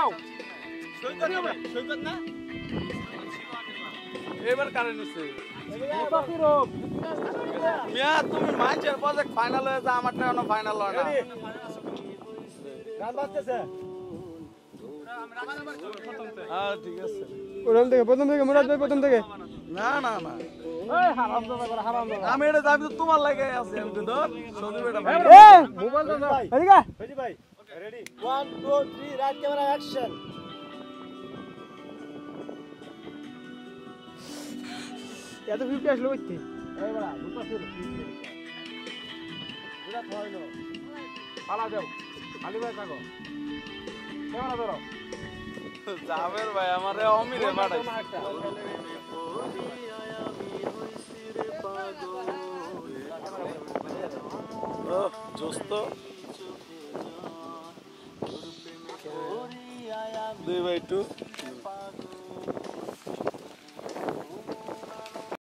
যাও সৈকত না এবার কারেন্ট হচ্ছে মিয়া তুমি মাইচের প্রজেক্ট ফাইনাল হয়ে যা আমারটা এখনো ফাইনাল হয় না গান বাজতেছে হ্যাঁ ঠিক আছে প্রথম থেকে মুরাদ ভাই প্রথম থেকে না না না এই হারামজাদা করে হারামজাদা আমি এটা যাবি তো তোমার লাগে আছে আমি তো ধর সৌদি বেটা ভাই এই মোবাইল দাও ভাই এদিকে বেজি ভাই রেডি 1 2 3 রাইট ক্যামেরা অ্যাকশন এত 50 আসলো কইতে এই বড়া দুটো শুরু পুরা থয়লো পালা যাও খালি ভাই থাকো ক্যামেরা ধরো জাবের ভাই আমারে অমিরে বাড়াই ও দোস্ত দুই ভাই একটু